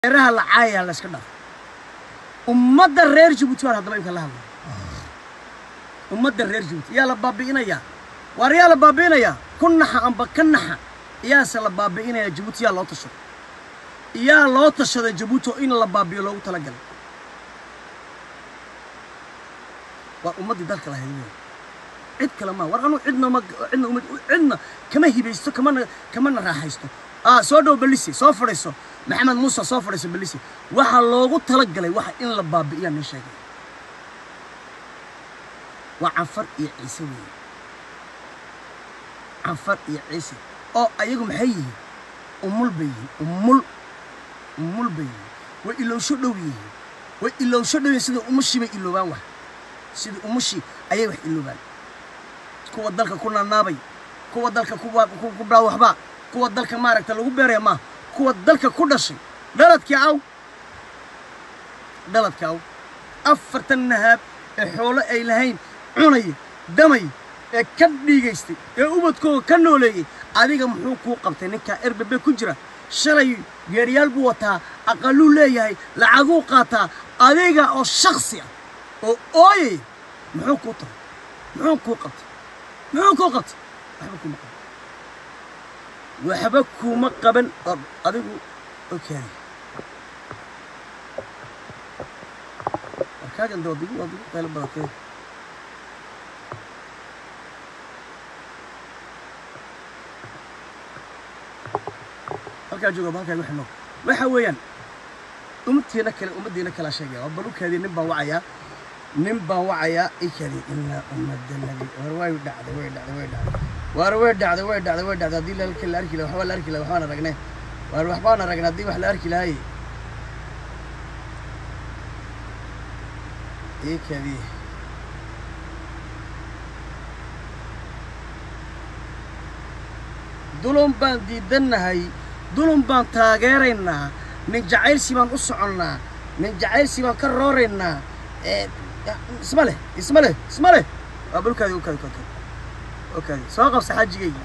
reeraha la caayaya la iska dhaaf ummadda reer Jabuuti waa hadaba inka la hadlo ummadda reer Jabuuti yaa la baabiinaya war yaa la baabiinaya kunnaxa amba kanaxa yaa se la baabiinaya Jabuuti yaa loo tashaday Jabuuti in la baabiyo loogu tala galay waa ummadii dalka la hayay cid kale ma war anu cidna kama hibaysto kama raaxaysto soo dhow balisi soo fadhiiso maxamed muuse soo fadhiiso balisi waxa loogu tala galay waxa in la baabi'iyo nin sheegay waa Canfar iyo Ciise weey Canfar iyo Ciise oo ayagu maxay yihiin umul bay way ilowsho dhow sida umushi bay iloobaan wax sida umushi ayay wax iloobaan kuwa dalka ku naanabay kuwa dalka ku baa waxba kuwa dalka maaragta lagu beeray ma kuwa dalka ku dhashay dhaladka afartan nahab ee xoolo ay lahayn cunay damay ee ka dhigaystay ee ubadkooda ka nooleeyay adiga muxuu ku qabtay ninka RBB ku jira shalay geeriyaal buu wataa aqalu leeyahay lacagu qaataa adiga oo shakhsi ah oo ooyay muxuu ku qabtay waxba kuma qaban adigu okay kaagan doodigu waa qeyl badatay halka jooga halka waxno waxa weeyaan ummadina kala sheegay oo balukaadi nin baan wacaya ikadi illa ummadda nabi way dhacday hadii la arki waxaan aragnay waxbaan aragnay hadii wax la arki lahaay ikadi dulum baan diidanahay dulum baan taageeraynaa nin jacaylsi baan u soconnaa nin jacaylsi baan ka rooraynaa isma leh waa bulkaadi okay soo qabsa xajigayga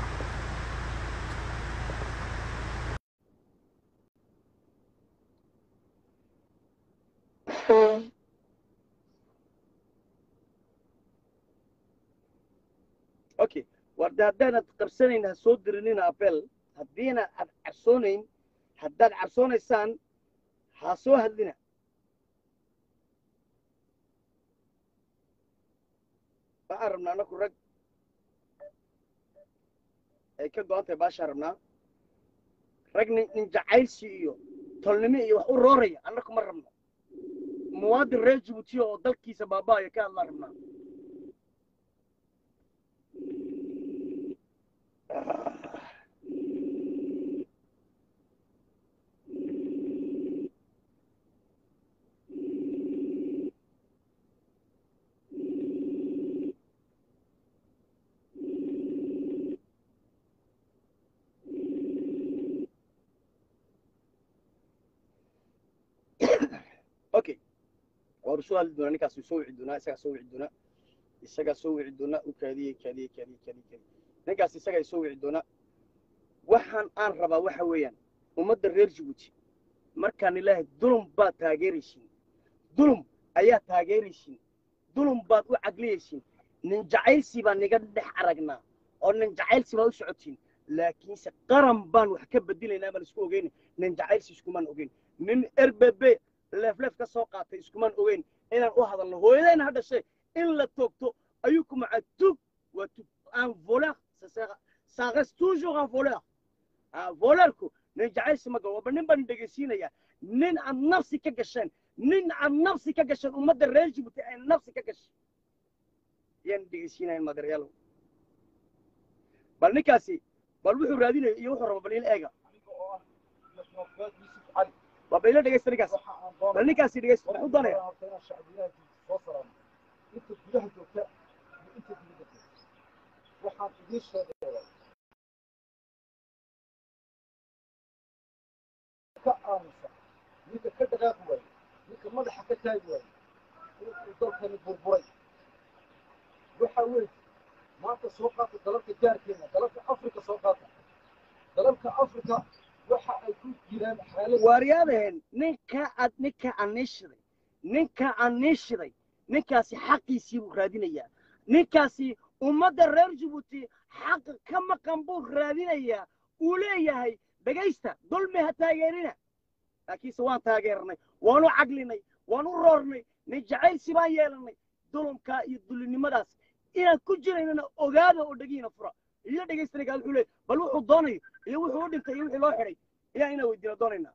okay wardadana qabsanayna soo dirinina apel haddiina aad carsoonayn haddaad carsoonaysaan ha soo hadlina waxaan rabnaa anaku rag ay ka go'antay baashaan rabnaa rag nin jacaylsi iyo tolnimo iyo wax u rooraya annaku ma rabno muwaadin reer Jabuuti oo dalkiisa baaba'aya ka hadlaan rabnaa okay ورسول دونا نكاس يسوي عندنا إسقى سوي عندنا وكذي نكاس إسقى يسوي عندنا وحن أن ربا وحويان ومد الرير جبوتي مركان الله ظلم بات تاجريشين ظلم أيات تاجريشين ظلم بات وعقليشين ننجعل سيبا نقدر حرقنا أو ننجعل سيبا وسعتين لكن سقرم بان وحكب بديلنا ما نسكو جين ننجعل سيسكمان أوجين من RBB لف كسوقات إسكمان أوين إن هذا اللي هو إذا هذا الشيء إلا توكتو أيكم مع توك un voleur ça reste toujours un voleur voleur نجعل سما جوا بنبان دقيسينا يا نين عن نفسي كجشان ومد الرجل بتاع نفسي كجش ين دقيسينا المدر يلو بالنكاسي بالوحور رادين يوحر ببليل إيجا بابيلا دقيس نكاس بالنكاسي دقيس حضنا يا waxaan idin sheegay ka aamusa ninka ka dhaqaaq way ninka madaxa ka taag way dalkan burburay waxa weey maanta soo qaata dalalka jaarkeena dalalka Afrika soo qaata dalalka Afrika waxa ay ku jiraan xaalad waaryaadeen ninka aan niishiday ninkaasi xaqiisii buu raadinayaa ninkaasi ummadda reer jabuuti xaq ka maqan buu raadinayaa uu leeyahay dhegaysta dulmi ha taageerina laakiinse waan taageernay waanu caglinay waanu roornay nin jacaylsi baan yeelannay dulumkaa iyo dulinimadaas inaan ku jiraynana ogaada oo dhegiina fura iyo dhegaystanaygaa wuxuu leeyahy bal wuxuu doonayo iyo wuxuu u dhintay iyo wixii loo xidhay ayaa inaan weydiina doonaynaa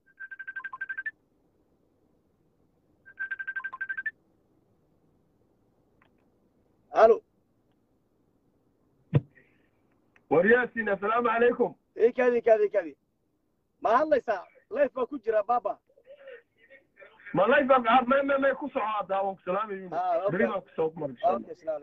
الو ورياسين السلام عليكم ايه كذي ما هلا يسا لايف ما كجرا بابا ما لايف ما يكسو هذا وسلام يمين بريما كسو مر اوكي سلام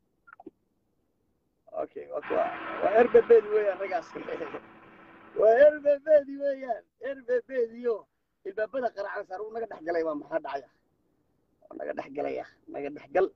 اوكي وارب بيدي ويا رقاص وارب بيدي ويا ارب بيديو البابدا قرعان صاروا نغا دخغلay ما maxaa dhacaya naga dhexgal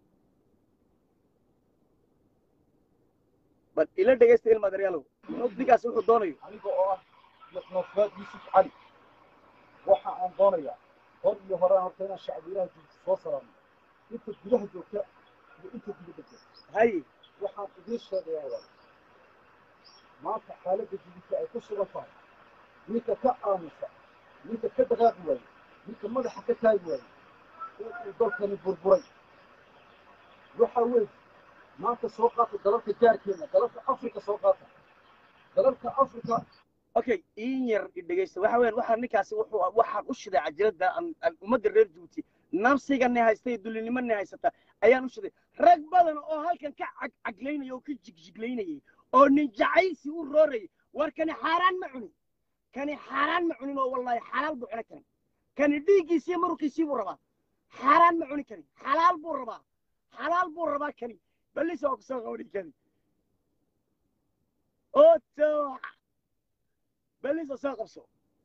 bal ila dhageysta ilma daryaalow nodigaas wuxuu doonayo aniga oo ah nafad Yusuf Ali waxa aan doonayaa hor iyo horaan horta inaan shacbiyaha soo salaamo inta gudaha joogta iyo inta dibadda joogta hay waxaan idin sheegayaa maanta xaaladda jidka ay ku sugan tahay ninka ka aamusa ninka ka dhaqaaqi waayo ninka madaxa ka taagi waayo uu dalkani burburay waxa weeye maanta soo qaata dalalka jaarkeena dalalka Afrika soo qaata dalalka Afrika okay in yar dhageysta waxa weyn waxa ninkaasi waxaan u shiday cajalada aan ummadda reer Djibouti nafsigana haystay dulinimada haysata ayaan u shiday rag badan oo halkan ka cagleynay oo ka jigjigleynay oo nin jacaysi u rooray warkani xaraan ma cunin oo wallahi xalaal buu cunay kan dhiigiisa markiisii buu rabaa xaraan ma cuni kari xalaal buu rabaa kani بليس أقصى قولي كذي أوتو بليس أساقصو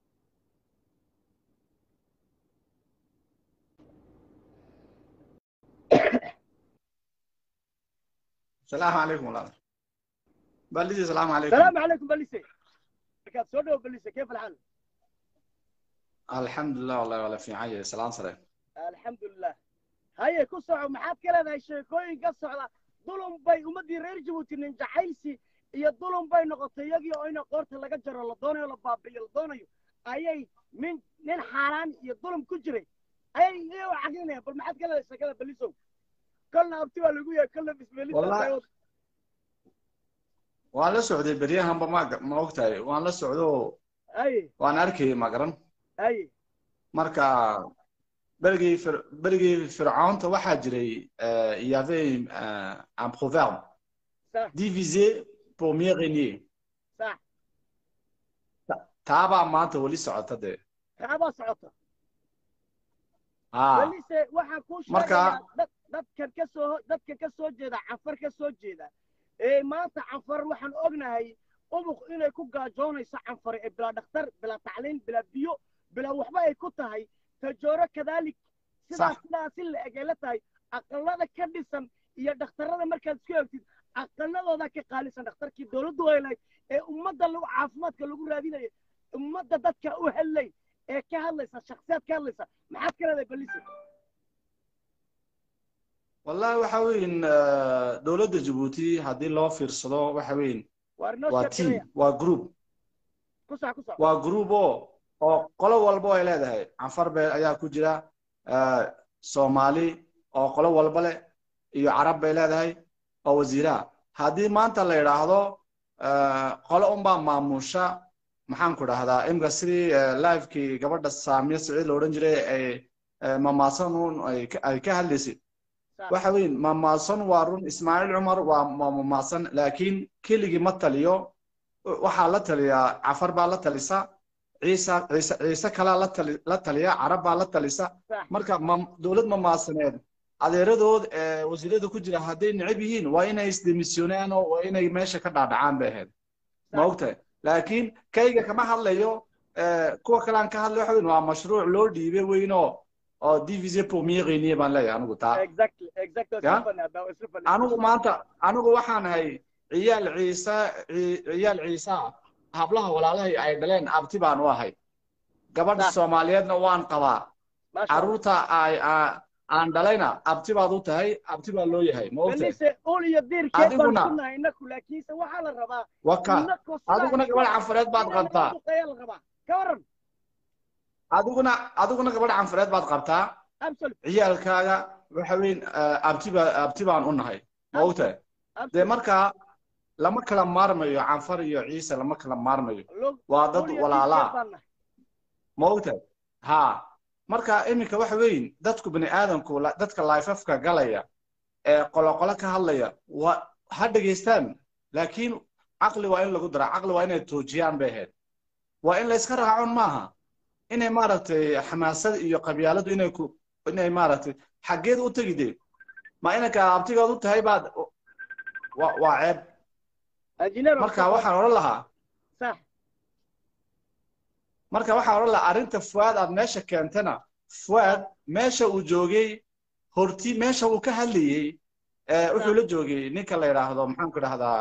السلام عليكم ورحمة الله بليس السلام عليكم السلام عليكم بليس كيف سودو بليس كيف الحال الحمد لله والله ولا في حاجة سلام سلام الحمد لله هيا كسر محاب كلا ذا الشيكوين كسر على ظلم باي ومدي رير جبوتي من جحيلسي iyo dulum bay noqotay iyagii oo ina qoorta laga jaro la doonayo la baabiyo la doonayo ayay nin xaraan iyo dulum ku jiray ayay iyo caginaya bal maxaad kala shaqada balisow kalna abti waa lagu yahay kalna bismillah والله waan la socday bariyahanba ma ogtahay waan la socdo ay waan arkay ma garan ay marka berigii fircaunta waxaa jiray il y avait un proverbe diviser pour mieux régner صح taabaa maanta wali socota dee taaba socota ah balise waxa ku sheegay dadka ka soo jeeda cafar ka soo jeeda maanta cafar waxaan ognahay ubuq inay ku gaajoonayso cafar bila dhakhtar bila tacliin bila biyo bila waxba ay ku tahay tajooro kadalik sidaas la egela tahay aqalada ka dhisan iyo dhakhtarada markaad isku eegtid aqaladooda ka qaalisan dhakhtarkii dawladdu ay leeyahay ee ummadda lagu caafimaadka lagu raadinayo ummadda dadka u helay ee ka hadlaysa shakhsiyaad ka hadlaysa maxaad ka leedahay balise wallahi waxa weyn dawladda Djibouti hadii loo fiirsado waxa weyn waa team waa group waa group oo qolo walba ay leedahay Anfar bay ayaa ku jira Soomaali oo qolo walba leh iyo Arab bay leedahay oo wasiira hadii maanta la yiraahdo qolo baa maamusha maxaan ku dhahdaa imka sidii live-kii gabadha Saamiya Saciid loo oran jiray ay mamaasan ay ka hadlaysay waxa weyn mamaasan waa run Ismaaciil Cumar waa mamaasan laakiin keligii ma taliyo waxa la taliya Afar baa la talisa ciise kala la taliya Arab baa la talisa marka dawlad mamaasaneed adeeradood wasiirada ku jira haday nicib yihiin waa inay isdemisionaan oo waa inay meesha ka dhaadhacaan bay ahayd ma ogtahay laakiin kayga kama hadlayo kuwa kale aan ka hadlayo waxa weyn waa mashruuc loo dhiibay weyno oo diviser pour mieux régner baan leeyahay anigu taa exactly anigu maanta anigu waxaan ahay ciyaal ciise hablaha walaalahay ay dhaleen abti baan u ahay gabadha Soomaaliyeedna waan qabaa caruurta aan dhalayna abti baad u tahay abti baa loo yahay ma ogtahay adiguna waxa la rabaa waka adiguna gabadh canfareed baad qabtaa adiguna gabadh canfareed baad qabtaa ciyaalkaaga waxa weyn abti baan u nahay ma ogtahay de marka lama kala maarmayo canfar iyo ciise lama kala maarmayo waa dad walaala ma ogtahay ha marka iminka waxa weyn dadku bani aadamku dadka life-afka galaya ee qoloqolo ka hadlaya ha dhageystaan laakiin aqli waa in lagu dara aqli waa inay toojiyaan bay ahayd waa in la iska raacon maaha inay maaragtay xamaasad iyo qabyaaladu inay maaragtay xaggeed u tagidee ma inanka abtigood u tahay baad waa ceeb marka waxaan oran lahaa marka waxaan oran lahaa arrinta Fuad aad meesha keentana Fuad meesha uu joogay horti meesha uu ka hadlayay wuxuu la joogay ninka la yiraahdo maxaan ku dhahdaa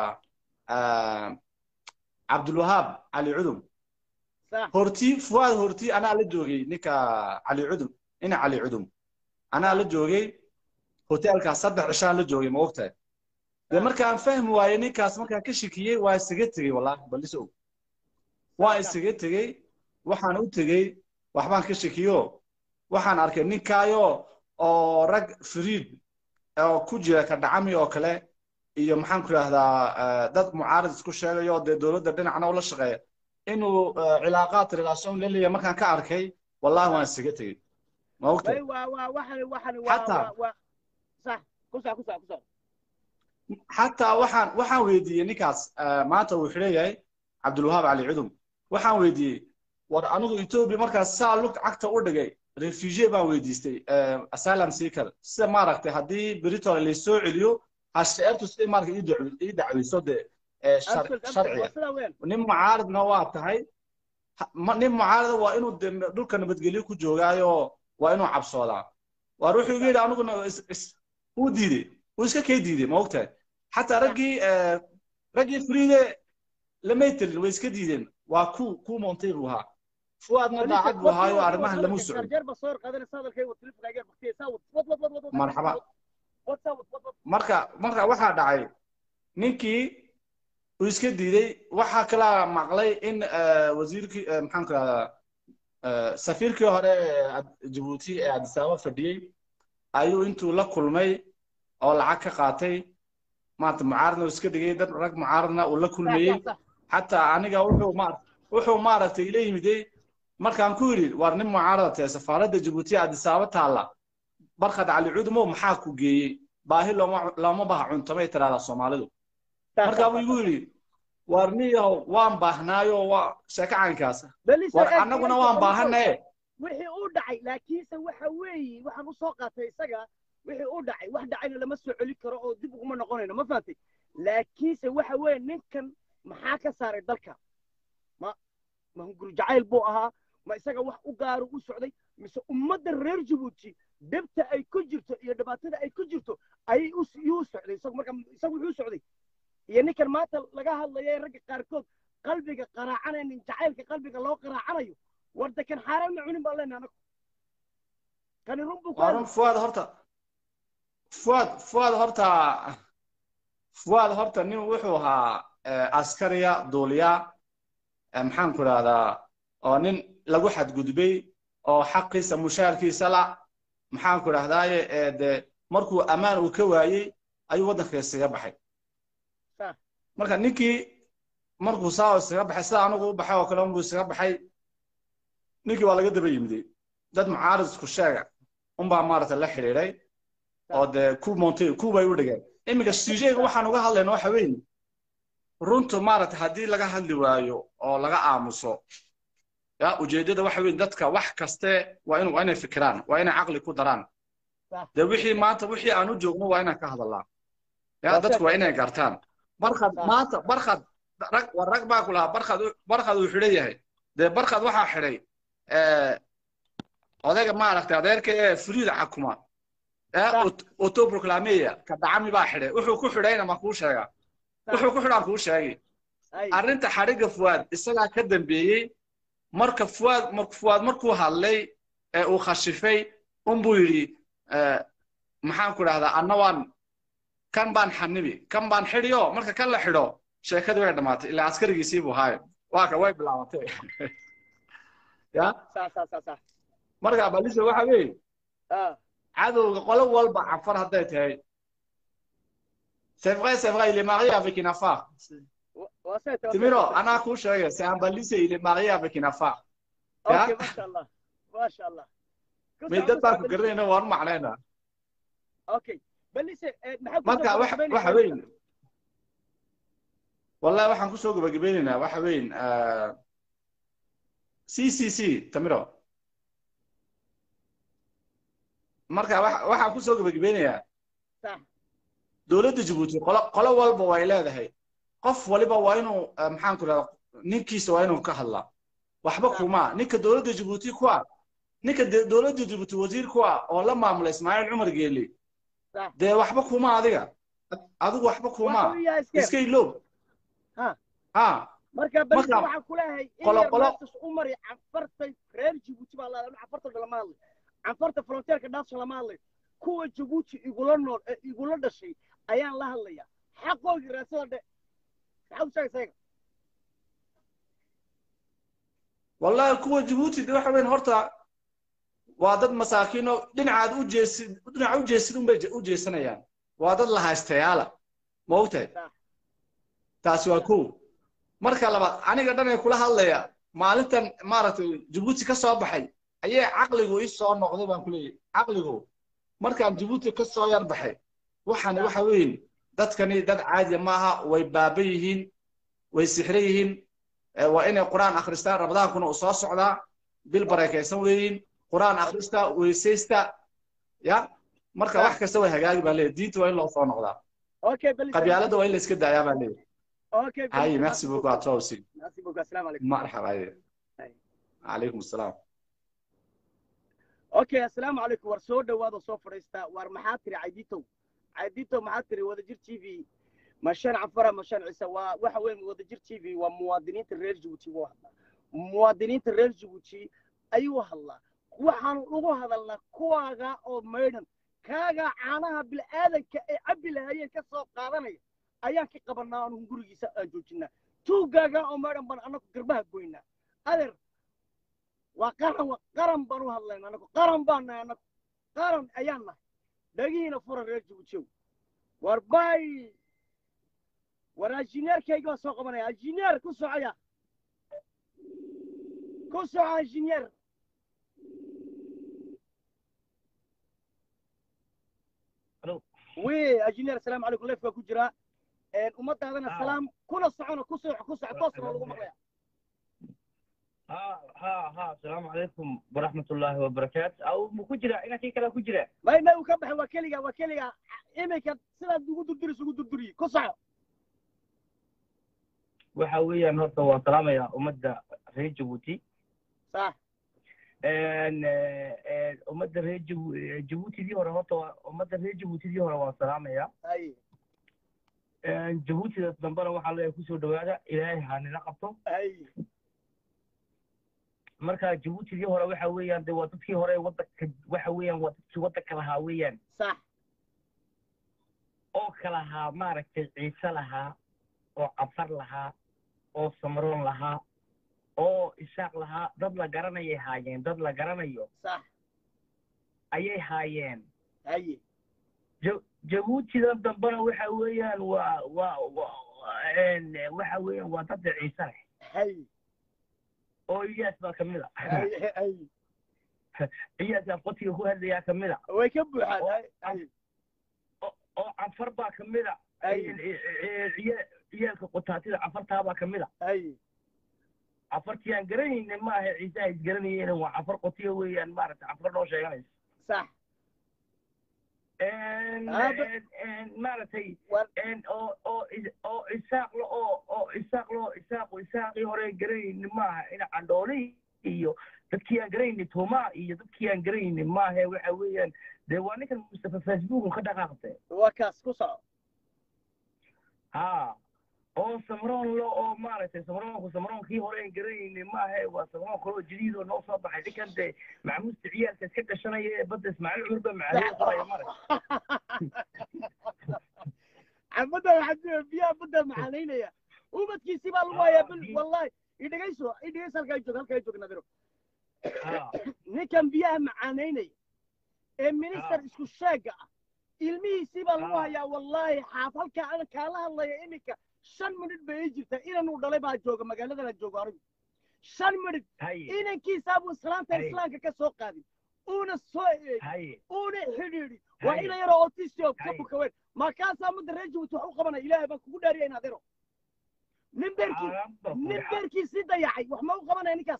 Abdulwahab Ali Udum horti Fuad horti ana la joogay ninka Ali Udum ina Ali Udum ana la joogay hotelka 3 cishaan la joogay ma ogtahay de marka aan fahmi waayay ninkaas marka ka shikiyay waa isaga tagay wallahi baliso waa isaga tagay waxaan u tagay waxbaan ka shikiyo waxaan arkay ninkaayo oo rag Fariid oo ku jira ka dhacami oo kale iyo maxaan ku raahdaa dad mucaarad isku sheegayo de dawladda dhinacna ula shaqeeya inuu cilaaqaad relation leeyahay markaan ka arkay wallahi waan isaga tagay ma ogtahay صح كوسا حتى waxaan weydiiyay ninkaas maanta uu xireeyay Abdulwahab Ali Udum waxaan weydiiyay war anigu Ethiopia markaas saa lug cagta u dhigay refugee baan weydiistay asylum seeker sida maaragtay hadii Britain la soo celiyo hasheertu si maaragtay ii dacwayso de sharciga nin mucaaradna waa tahay nin mucaarad waa inuu dhulka nabadgelyo ku joogaayo waa inuu cabsoodaa war wuxuu yiri aniguna uu diiday وإيش كيديدي ما وقتها حتى رجي فريدة لما يتل وإيش كديدين وكو منطقها فؤاد نضع عقب هاي وعرمها لموسع مرحبا مركا واحد داعي نيكي وإيش كديدي واحد كلا مقلي إن وزيرك محمد سفيرك هذا جيبوتي عدس أبابا فدي أيو أنتو لكل ماي oo lacag ka qaatay maanta mucaaradna iska dhigay dad rag mucaaradna oo la kulmeeyay hatta aniga wuxuu maaragtay ila yimiday markaan ku yiri war nin mucaarad ah safaaradda Djibouti Addis Ababa taala barkad Ali Udum maxaa ku geeyay baahi looma baaha cuntamay tirada Soomaalidu markaa uu igu yiri war niyo waan baahnaayo waa shaqaankaas war anaguna waan baahanay wixii uu dhacay laakiinse waxa weey waxaan u soo qaatay isaga wixii uu dhacay wax dhacayna lama soo celi karo oo dib ugu noqonayno ma faantay laakiinse waxa weey ninkan maxaa ka saaray dalka ma hunguri jacayl buu ahaa ma isaga wax u gaaro u socday mise ummadda reer Djibouti dibta ay ku jirto iyo dhibaatada ay ku jirto ay u socday isagu wuxuu socday iyo ninkan maanta laga hadlayay rag qaarkood qalbiga qaraacanaynin jacaylka qalbiga loo qaraacanayo warda kan xaraan ma cunin baa leenahay kan runbu ku Fuad horta nin wuxuu ahaa askariya duuliya maxaan ku raahdaa oo nin lagu xadgudbay oo xaqiisa mushaarkiisa la maxaan ku raahdaa de markuu amaan uu ka waayay ayuu wadanka isaga baxay marka ninkii markuu saa isaga baxay sida anigu u baxay oo kale uu isaga baxay ninkii waa laga daba yimiday dad mucaarid isku sheega baa maaragtay la xiriiray oo de ku montay ku bay u dhigeen imiga sujeega waxaan uga hadlaynaa waxa weyn runtu maaragtay hadii laga hadli waayo oo laga aamuso ya ujeedada waxa weyn dadka wax kaste waa inay fikiraan waa inay aqli ku daraan de wixii maanta wixii aan u joogno waa inaan ka hadalnaa ya dadku waa inay gartaan barkhad rag baa ku lahaa barkhad uu xidhan yahay de barkhad waxaa xidhay odayga maaragtay adeerka ee Fariid xakuma autoproclamé ka dhacami baa xidhay wuxuu ku xidhayna ma ku sheega wuxuu ku xidhan ku sheegay arrinta xariga Fuad isaga ka dambeeyay marka Fuad markuu hadlay ee uu khashifay buu yiri maxaan ku raahdaa annawaan kan baan xanibi kan baan xiriyo marka kan la xiro sheekadu way dhamaatay ilaa askarigiisii buu haay waa ka way bilaabatay ya صح marka balise waxa weey cadowga qolo walba afar haday tahay c'est vrai il est marié avec une affaire Timiro ana ku sheegay c'est un balise il est marié avec une affaire OK ما شاء الله mais dadka ku garayna waan macnayna OK balise marka waxa weyn wallahi waxaan ku soo gabagabeynaa waxa weyn CCC Timiro marka waxaan ku soo gabagabeynaa صح dawladda Djibouti qolo walba way leedahay qof waliba waa inuu maxaan ku raad ninkiisa waa inuu ka hadlaa waxba kuma ninka dawladda Djibouti ku ah ninka dawladda Djibouti wasiir ku ah oo la maamulay Ismaaciil Cumar Geeli de waxba kuma adigu waxba kuma iska iloob ha marka bal waxa ku leeyahay qolo umar afartay reer Djibouti baa la afartay lama hadlay afarta frontier-ka dhaafsan lama hadlay kuwa Djibouti igula nool igula dhashay ayaan la hadlayaa xaqooda raasada xawsayga wallahi kuwa Djibouti waxa weyn horta waa dad masaakiin oo dhinacaad u jeesid u jeesanayaan waa dad la haystayaala ma ogtahay taasi waa ku marka labaad aniga dhan ay kula hadlaya maalintan maaragtay Djibouti ka soo baxay ayay aqligu ii soo noqday baan ku leeyahay aqligu markaan Djibouti ka soo yar baxay waxaan waxa weyn dadkani dad caadi ma aha way baabayihiin way sixirayihiin waa inay quraan akhristaan rabadaankuna soo socdaa bil barakeysan weeyeen quraan akhrista weysaysta ya marka wax kasta way hagaagi baa leeyahay diinta waa in loo soo noqdaa okay bal qabyaalada waa in la iska daayaa baa leeyahay okay hay merci beaucoup à toi aussi merci beaucoup assalamu alaykum marhaba alaykum assalam okay assalamu alaykum war soo dhawaado soo fariista war maxaa tiri عيديتو معاتري ودجير تي في مشان عفره مشان عيسى waxa weyn wadajir TV waa muwaadiniinta reer Djibouti muwaadiniinta reer Djibouti ayuu hadlaa waxaan ugu hadalnaa kuwaaga oo meedan kaaga caanaha bil aadanka ee cabbi lahaayeen ka soo qaadanaya ayaan ka qabanaa anu gurigiisa aan joojinaa tuugaaga oo meedan ban anagu garbaha goynaa adeer waa qaran baan u hadlaynaa anagu qaran ayaana دقينا فرا رجع وشو ورباي ورا جينير كيجوا سوق منا جينير كوسو جينير الو وي جينير السلام عليكم ليفك كجرا امه هذا السلام كل صعونه كوسو توصل لو مقليا ها السلام عليكم ورحمة الله وبركاته أو مكجرة إنا كي كلا كجرة ما وكبح وكليا إمك سلا سجود دري كصع وحويا نهضة وسلامة يا أمد ريج جيبوتي صح أمد ريج جيبوتي دي ورا نهضة أمد ريج جيبوتي دي ورا وسلامة يا أي جيبوتي تنبرة وحلا يكسر دوادة إلهي هاني لقبته أي marka Djibouti hore waxa weeyaan de waa dadkii hore wadanka waxa weeyaan waa dadkii wadanka lahaa weeyaan sax oo kala ha maaragtay ciise lahaa oo afar lahaa oo samroon lahaa oo isaaq lahaa dad la garanayay haayeen dad la garanayo sax ayay haayeen ay Djibouti dambana waxa weeyaan waxa weeyaan waa dad ciise leh hay oo iyaas baa kamida iyaas afqotiga ku hadlaya kamida way ka buuxaan oo afar baa kamida iyaalka qotaatida afartaa baa kamida afartii aan garanaynin ma aha ciise ay garanayeen waa afar qotiga weeyaan maaragtay afar noo sheeganaysa sax maaragtay oo isaaqii hore garanaynin maaha ina candhooli iyo dadkii aan garanaynin toomaa iyo dadkii aan garanaynin maaha waxa weeyaan dee waa ninkan Mustafa Facebook ka dhaqaaqtay waa kaas ku soco ha oo samroon lo oo maaragtay samroonkii hore aan garanayni maaha waa samroon kaloo jadiid oo noo soo baxay ninkan dee macmuusta ciyaalka iska gashanaya ee badda ismaaciil curba macaanaya marag عمدا وحد بيا بدا معانينيا وبدكي سيبا لوايا والله يدغيسو halka joog nadiro ninkan biyaha macaanaynay ee minister isku sheega ilmihiisii baa lagu hayaa wallahi xaafalka aan kala hadlayo iminka 5 minute bay jirta inuu dhalay baa jooga magaalada la joogo arigu 5 minute inankiisa buu salaanta islaamka ka soo qaadi una soo eeg una xidhiidhi waa ina yaro autistic ka bukaweyn ma kaasa mid reeji wuxuu u qabanay ilaahay baa kugu dhaariyay inaad ero nimberkii si dayacay wax ma u qabanay ninkaas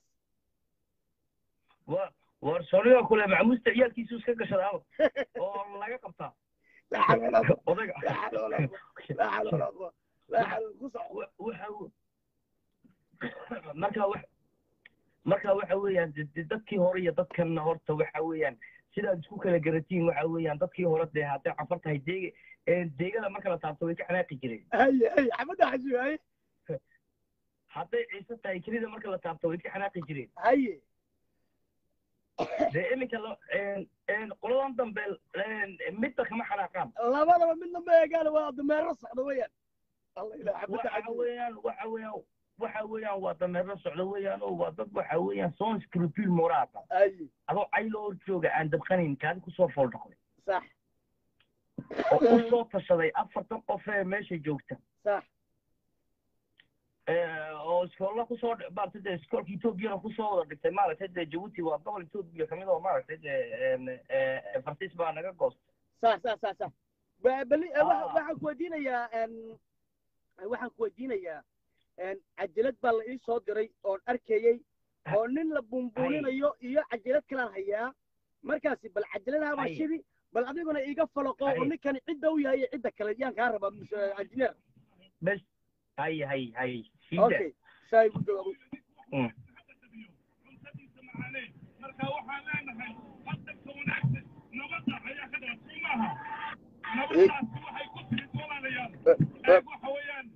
war soriyo kule macmuusta ciyaalkiisu iska gashadaa oo laga qabtaa la xaloola marka waxa weeyaan dadkii hore iyo dadkan horta waxa weeyaan sidaad isku kala garatiin waxa weeyaan dadkii hore dee hadday cafar tahay deegada marka la taabto way ka xanaaqi jireen xamada xasuuhay hadday ciise tahay kelida marka la taabto way ka xanaaqi jireen haye dee iminka qoladan dambe midda kama xanaaqaan labadaba midna ma eegaan waa dameero socda weeyaan waxa weeyaan waa dameero socda weeyaan oo waa dad waxa weeyaan soon scrupule moraata adoo caylo hor jooga aan dabqanayn kaadi kusoo fooldhaqday sax oo u soo tashaday 4 qof ee meesha joogta sax oo iskoolla kusoo baartay dee iskoolka Ethiopiana kusoo wada dhigtay maaragtay dee Djibouti waa gobol Ethiopia kamid oo maaragtay dee fartiis baa naga goostay sax bali waxaan ku weydiinayaa cajalad baa la ii soo diray oon arkayey oo nin la bumbuurinayo iyo cajalad kalaan hayaa markaasi bal cajaladaha baa shidi bal adiguna iiga falaqo oo ninkan cidda u yahay cidda kale yaan kaa rabaa engineer bas hay okay shay ku jawaabo marka waxaan leenahay hadda wanaagsan nabadda ayaa ka dhacay Soomaha nabaddaas waxay ku tiri Soomaaliya waxa weeyaan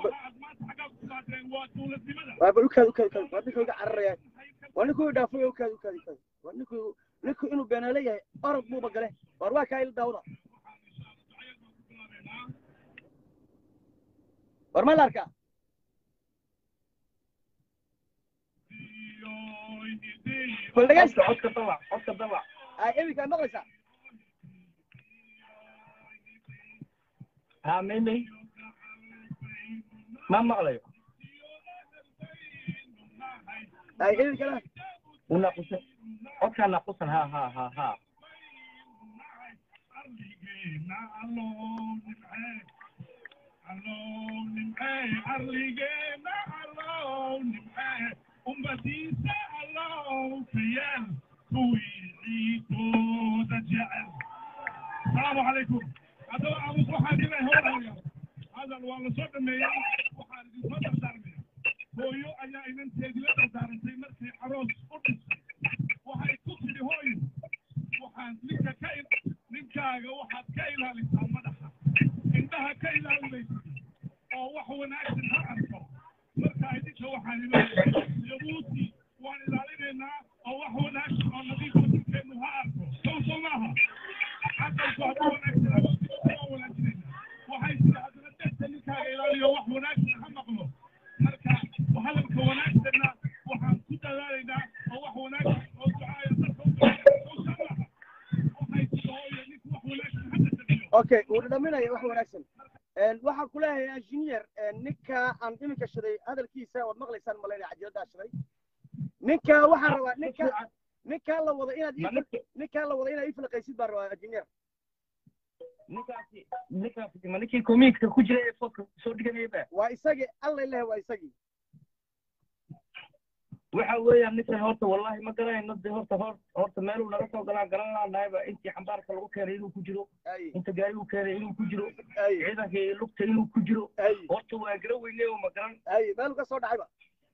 وابنكو عرريا وانكو دافو وكاد وانكو إنه بيناليه أرض مو بقله وارواك هاي الدولة ورما لاركا كل دقيقة عدك طلع ايه كان مغلسة ها ميمي ما مغلي ايه كلام ونقص اوكي نقص ها السلام عليكم هذا أبو واحد هذا الوالد صوت مية واحد صوت دارمي هويو أنا إن تيجي دارمي مركي عروس أرض وهاي كتير هوي واحد لك كائن نمكاجا واحد كائن هذا مدحها عندها كائن هذا أو واحد ناقص هارفه مركي ديك واحد يبوتي وأنا لالينا أو واحد ناقص أو نضيف كائن هارفه توصلناها حتى الصحبة ناقص waxay sidoo dadka ninkaaga ilaaliyo wax wanaagsan ha maqlo marka hadalka wanaagsanna waxaan ku dadaalaynaa oo wax wanaagsan oo ducaaya dadka u samaha waxay sidoo nink wax wanaagsan hadda tabiyo okay uu dhaminaya wax wanaagsan waxaan ku leeyahay engineer ninka aan iminka shaday hadalkiisa wad maqlaysaan malaynaa cajalada shaday ninka waxaan rabaa ninka la wada inaad ii falqaysid baan rabaa engineer ninkaasi ninkii komiiska ku jira ee foodka soo dhiganayaba waa isagii alla ilaah waa isagii waxa weeyaan ninkan horta wallahi ma garanayno de horta meeluu naga soo garan lahanahayba intii xambaarka lagu keenay inuu ku jiro inta gaarigu keenay inuu ku jiro ciidankii lugta inuu ku jiro horta waa gara weyne oo ma garan meelu ka soo dhacayba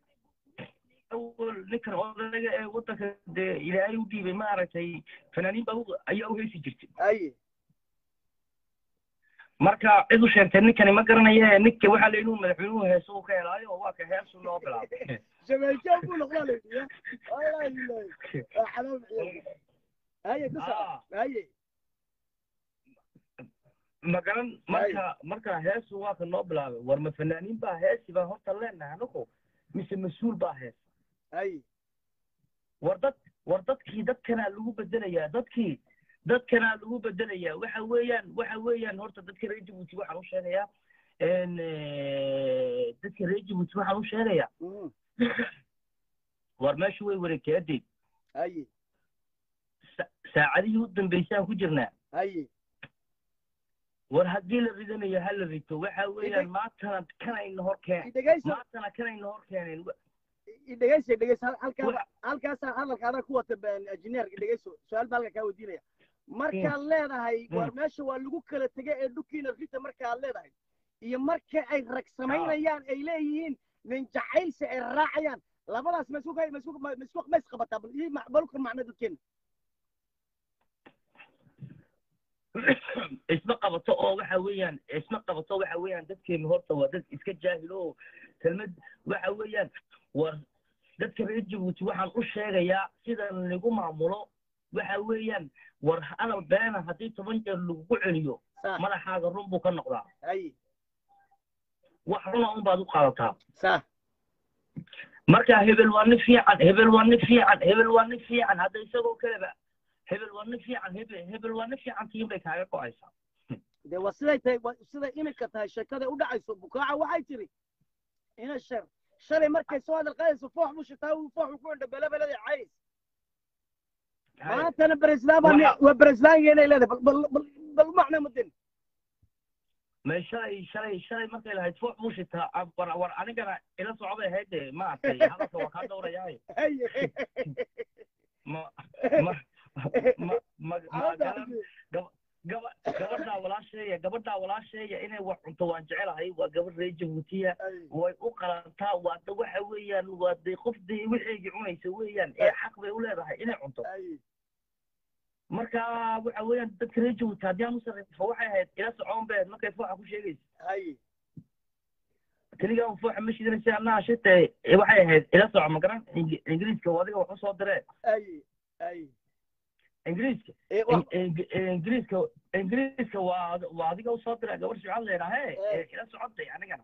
ninkan odayga ee waddanka dee ilaahay u dhiibay maaragtay fanaaniin baa ayaa u heesi jirtay marka cid u sheegtay ninkani ma garanaya ninka waxa la inuu madaxweynuhu heeso ka helaayo oo waa ka heeso loo bilaabay shabeelka buu noqdaa leeyahay wallahi xalaal haye kusa haye magaran marka heesu waa ka loo bilaabay war ma fanaaniin baa heesi baa horta leenahay anagu mise mas'uul baa hees haye war dadkii dadkana lagu bedelayaa dadkana lagu bedelayaa waxa weeyaan horta dadka reer Djibouti waxaan u sheegayaa dadka reer Djibouti waxaan u sheegayaa war meeshu way wareegtay haye saacadihii u dambeysay ku jirnaa haye war haddii la ridanayo hal la rito waxa weeyaan maantana kanayna hor keeneen dhegeyso halkaas hadalkaada ku wata engineer dhegeyso su'aal baa halka ka weydiinaya markaad leedahay war meesha waa lagu kala tegay ee dhulkiina rita markaad leedahay iyo marka ay rag samaynayaan ay leeyihiin nin jacaylsi ay raacayaan labadaas ma isku qabataa balka macna dadkeena isma qabato oo waxa weeyaan dadkeena horta waa dad iska jaahil oo kelmad waxa weeyaan war dadka reer Djibouti waxaan u sheegayaa sida lagu maamulo waxa weeyaan war ana beena hadii 10 jeer lagu celiyo madaxaaga run buu ka noqdaa wax run oo baad u qaadataa marka hebel waa nin fiican hadda isagoo kaleba hebel waa nin fiican tiin bay kaaga go'aysaa de sida imika tahay sheekada u dhacayso bukaaca waxay tiri ina shalay markay soo hadal qaadayso foox buu shitaa foox ku indha balbalada cays maantana presidentgeena leedahay bal macna madin ما شاي markay lahayd foox buu shitaa war anigana ila socday hayde ma arkay hadalka waa ka dowrayahay gabadha walaasheeya inay wax cunto waan jecelahay waa gabadh reer Djibouti way u qalantaa waa waxa weeyaan waa qofdii wixii cunaysa weeyaan ee xaq bay u leedahay inay cunto marka waxa weeyaan dadka reer Djibouti hadii aan u sarreeyay waxay ahayd ila socon beed markay fooxa ku sheegayso kaliya uu fooxa mashidina si anaa shitay waxay ahayd ila socon ma garan ingiriiska wadiga wax soo diree ingiriiska waa adiga u soo diray gabar su'aal leedahay ila socotay anigana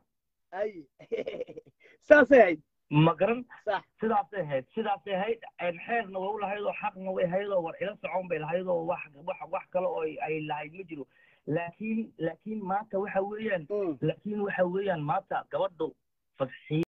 saasay ahayd ma garan sidaasay ahayd xeerna way u lahayd oo xaqna way ahayd oo war ila socon bay lahayd oo wax kale oo ay lahayd ma jiro laakiin maanta waxa weeyaan maanta gabadhu fadxi